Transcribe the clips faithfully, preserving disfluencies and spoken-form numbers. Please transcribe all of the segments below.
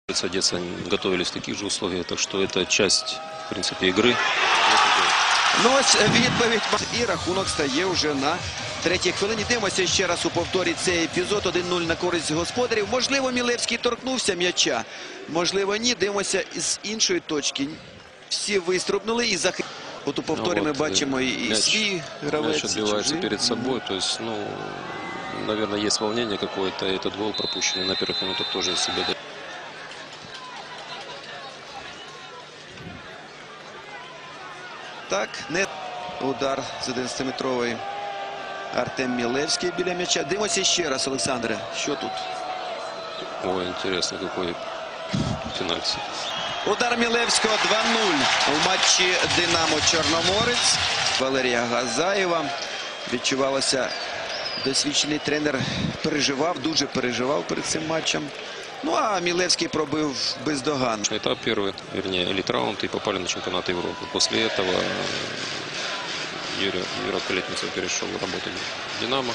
Одесса готовились в таких же условиях, так что это часть, в принципе, игры. Ну ось відповідь. І рахунок стає вже на третій хвилині. Дивимося ще раз у повторі цей епізод. один нуль на користь господарів. Можливо, Мілевський торкнувся м'яча. Можливо, ні. Дивимося з іншої точки. Всі вистрибнули і захистили. От у повторі Ну, ми вот, бачимо і, і мяч, свій гравець. мяч отбивается чужий. перед собой. То есть, ну, наверное, есть волнение какое-то. Этот гол пропущенный на первых минутах тоже из себя дает. Так, не удар з одинадцятиметрової. Артем Мілевський біля м'яча. Дивимося ще раз, Олександре. Що тут? Ой, интересно, какой пенальти. Удар Мілевського два нуль у матчі «Динамо-Чорноморець». Валерія Газаєва. Відчувалося, досвідчений тренер переживав, дуже переживав перед цим матчем. Ну, а Мілевський пробив бездоганно. Этап первый, вернее, элит-раунд, и попали на чемпионат Европы. После этого Юрий, Юра Колетницев перешел работать в «Динамо».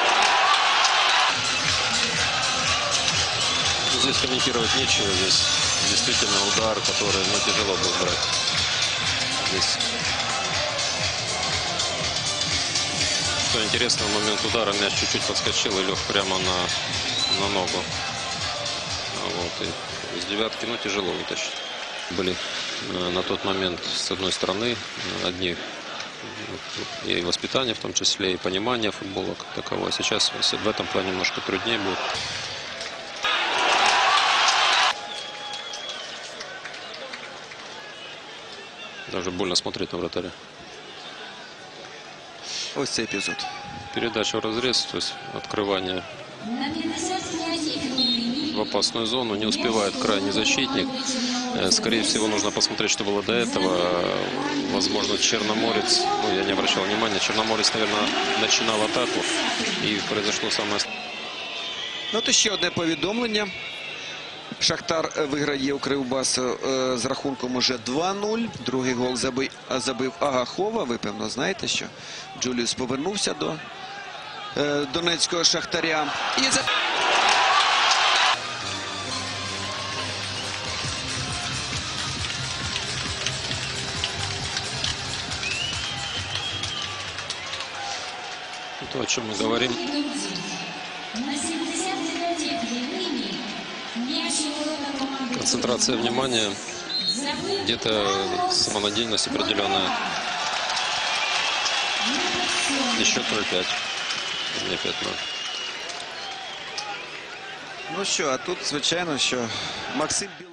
Здесь комментировать нечего. Здесь действительно удар, который, ну, тяжело было брать. Здесь, что интересно, в момент удара мяч чуть-чуть подскочил и лег прямо на, на ногу. Вот, и из девятки, ну, тяжело вытащить. Были э, на тот момент, с одной стороны, одни и воспитание, в том числе, и понимание футбола как такового. Сейчас в этом плане немножко труднее будет. Даже больно смотреть на вратаря. Ось цей епізод. Передача в разрез, то есть открывание в опасную зону. Не успевает крайний защитник. Скорее всего, нужно посмотреть, что было до этого. Возможно, Черноморец, ну, я не обращал внимания, Черноморец, наверное, начинал атаку. И произошло самое... Ну, то ще одне повідомлення. Шахтар виграє у Кривбасу е, з рахунком уже два нуль. Другий гол забив, забив Агахова. Ви, певно, знаєте, що Джуліус повернувся до е, донецького Шахтаря. І за... То, о чем мы говорим. Концентрация внимания, где-то самонадеянность определенная. И счет ноль пять. Не пять ноль. Ну що, а тут, звичайно, що Максим Біл...